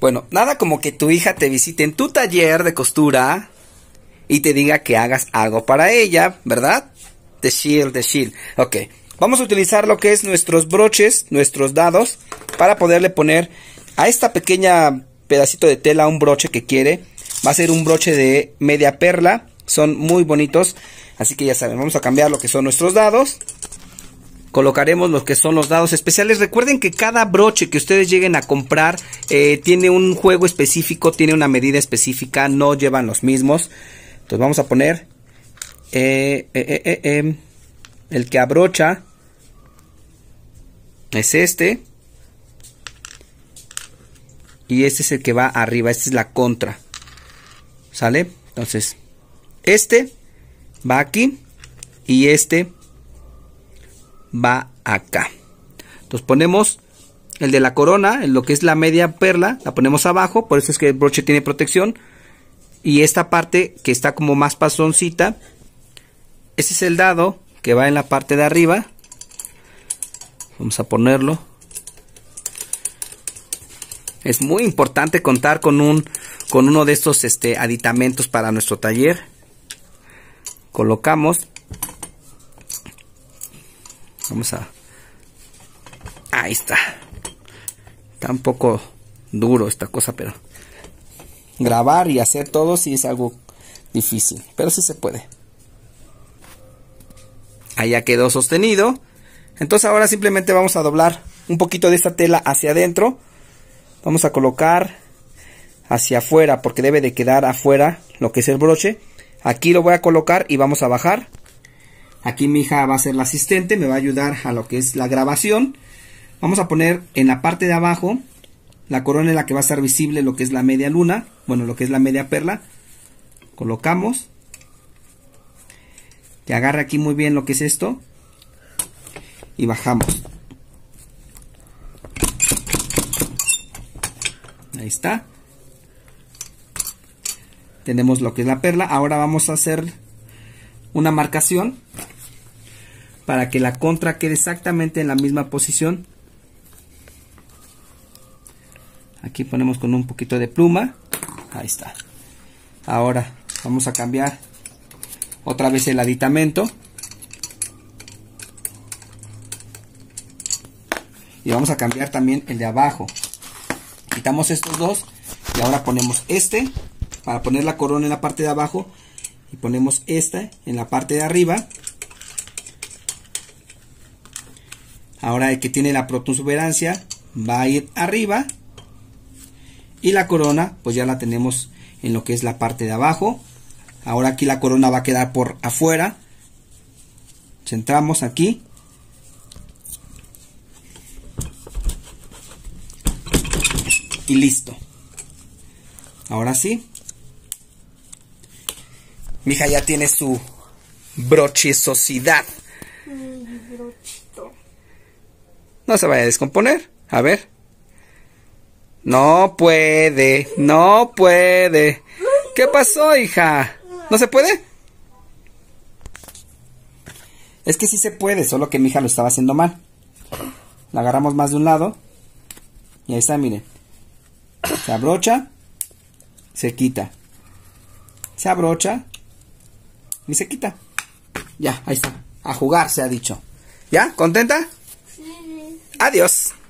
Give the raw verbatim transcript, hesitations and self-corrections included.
Bueno, nada como que tu hija te visite en tu taller de costura y te diga que hagas algo para ella, ¿verdad? The shield, the shield. Ok, vamos a utilizar lo que es nuestros broches, nuestros dados, para poderle poner a esta pequeña pedacito de tela un broche que quiere. Va a ser un broche de media perla, son muy bonitos, así que ya saben, vamos a cambiar lo que son nuestros dados. Colocaremos lo que son los dados especiales. Recuerden que cada broche que ustedes lleguen a comprar eh, tiene un juego específico, tiene una medida específica, no llevan los mismos. Entonces vamos a poner eh, eh, eh, eh, eh, el que abrocha es este. Y este es el que va arriba, esta es la contra. ¿Sale? Entonces, este va aquí y este va acá. Entonces ponemos el de la corona, en lo que es la media perla, la ponemos abajo, por eso es que el broche tiene protección. Y esta parte que está como más pasoncita, ese es el dado que va en la parte de arriba. Vamos a ponerlo. Es muy importante contar con un con uno de estos este, aditamentos para nuestro taller. Colocamos. Vamos a... Ahí está. Está un poco duro esta cosa, pero... grabar y hacer todo sí es algo difícil, pero sí se puede. Ahí ya quedó sostenido. Entonces ahora simplemente vamos a doblar un poquito de esta tela hacia adentro. Vamos a colocar hacia afuera, porque debe de quedar afuera lo que es el broche. Aquí lo voy a colocar y vamos a bajar. Aquí mi hija va a ser la asistente, me va a ayudar a lo que es la grabación. Vamos a poner en la parte de abajo la corona en la que va a estar visible lo que es la media luna, bueno, lo que es la media perla. Colocamos. Que agarre aquí muy bien lo que es esto. Y bajamos. Ahí está. Tenemos lo que es la perla. Ahora vamos a hacer una marcación para que la contra quede exactamente en la misma posición. Aquí ponemos con un poquito de pluma. Ahí está. Ahora vamos a cambiar otra vez el aditamento. Y vamos a cambiar también el de abajo. Quitamos estos dos y ahora ponemos este para poner la corona en la parte de abajo y ponemos esta en la parte de arriba. Ahora el que tiene la protuberancia va a ir arriba y la corona pues ya la tenemos en lo que es la parte de abajo. Ahora aquí la corona va a quedar por afuera. Centramos aquí. Y listo. Ahora sí. Mi hija ya tiene su brochizosidad. Mi brochito. No se vaya a descomponer. A ver. No puede. No puede. ¿Qué pasó, hija? ¿No se puede? Es que sí se puede, solo que mi hija lo estaba haciendo mal. La agarramos más de un lado. Y ahí está, miren. Se abrocha, se quita. Se abrocha y se quita. Ya, ahí está. A jugar se ha dicho. ¿Ya? ¿Contenta? Sí. Adiós.